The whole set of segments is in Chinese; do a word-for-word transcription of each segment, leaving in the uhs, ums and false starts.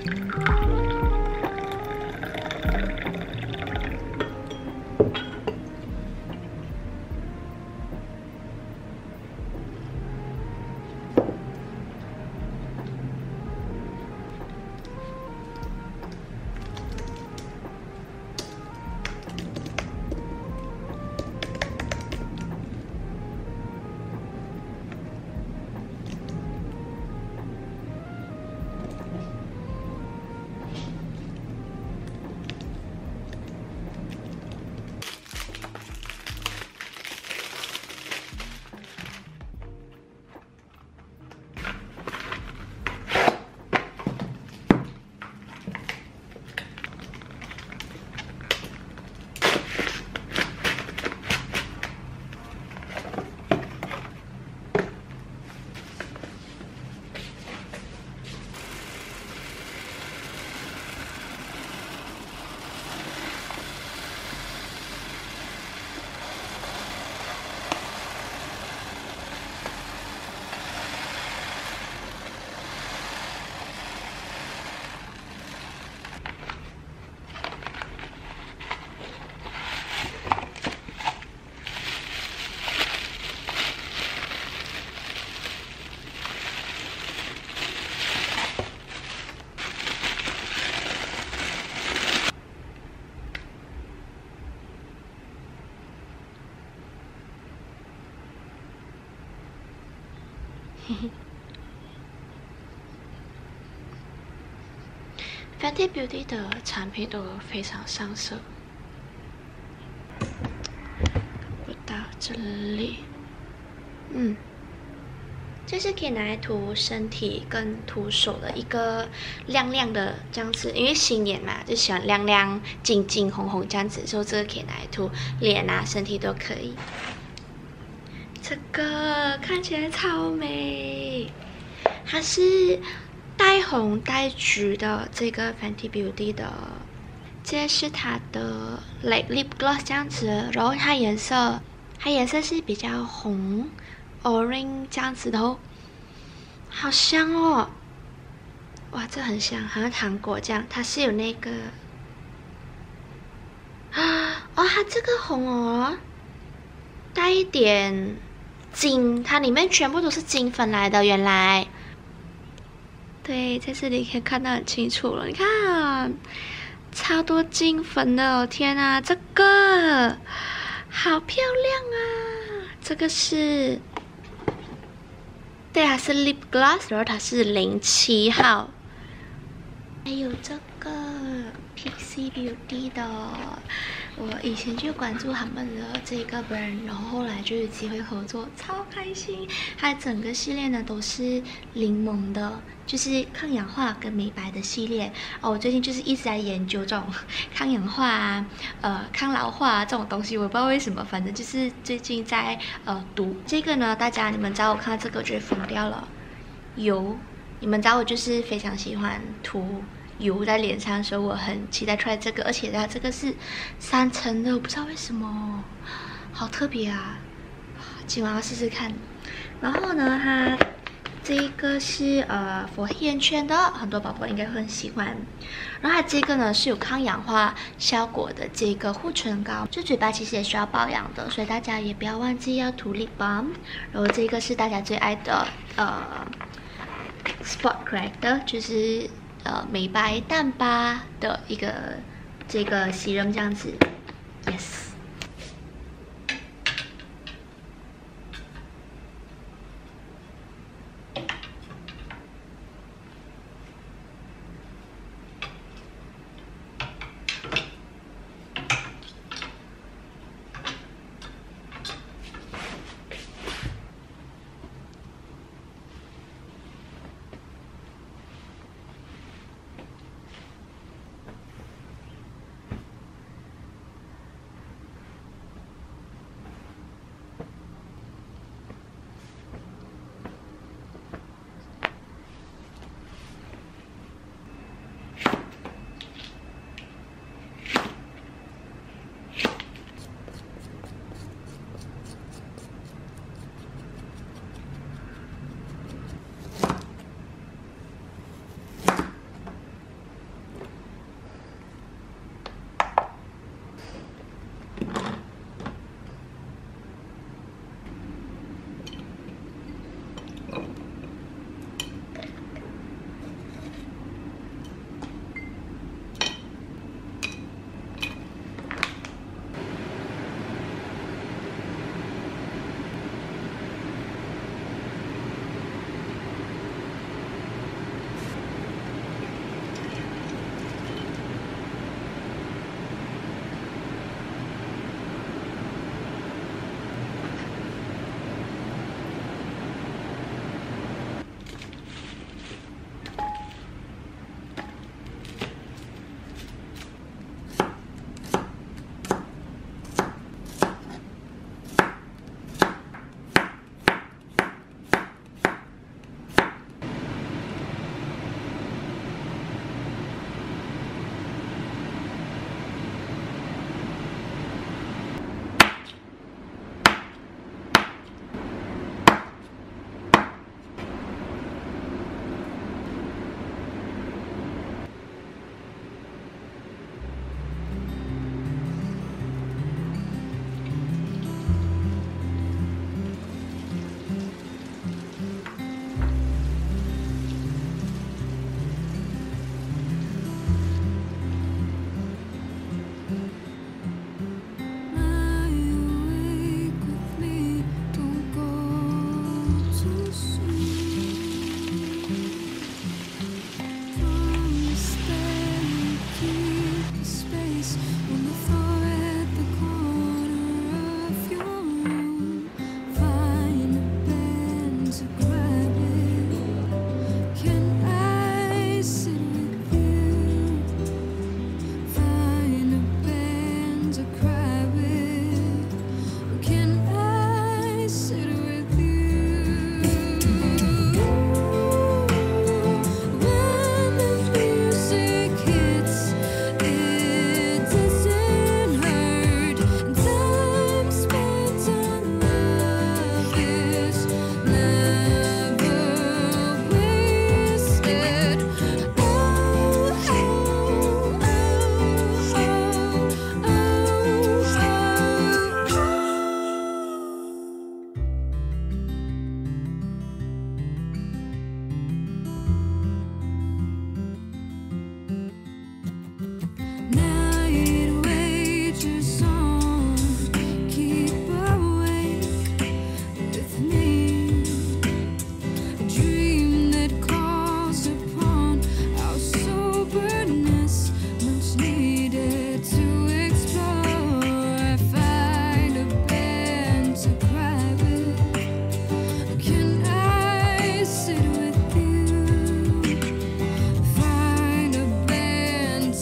Fenty Beauty 的产品都非常上色。我到这里，嗯，这是可以拿来涂身体跟涂手的一个亮亮的这样子，因为新年嘛，就喜欢亮亮、金金、红红这样子，所以这个可以拿来涂脸啊、身体都可以。这个看起来超美，它是带红带橘的这个 Fenty Beauty 的，这是它的 like lip gloss 这样子，然后它颜色，它颜色是比较红 orange 这样子的哦，好香哦！哇，这很香，好像糖果这样。它是有那个啊哦，它这个红哦，带一点金，它里面全部都是金粉来的，原来。对，在这里可以看到很清楚了，你看，超多金粉的哦！天啊，这个好漂亮啊！这个是，对，它是 lip gloss， 然后它是零七号。还有这个 Pixi Beauty 的，我以前就关注他们的这个 brand， 然后后来就有机会合作，超开心。它整个系列呢都是柠檬的，就是抗氧化跟美白的系列哦。我最近就是一直在研究这种抗氧化啊、呃抗老化啊这种东西，我不知道为什么，反正就是最近在呃读这个呢。大家你们知道我看到这个我就疯掉了，油。你们知道我就是非常喜欢涂油在脸上，所以我很期待出来这个，而且它这个是三层的，我不知道为什么，好特别啊！今晚要试试看。然后呢，它这个是呃 for 黑眼圈的，很多宝宝应该会很喜欢。然后它这个呢是有抗氧化效果的这个护唇膏，就嘴巴其实也需要保养的，所以大家也不要忘记要涂 lip balm。然后这个是大家最爱的呃。Spot Corrector 就是呃美白淡疤的一个这个洗润这样子 ，yes。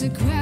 a crowd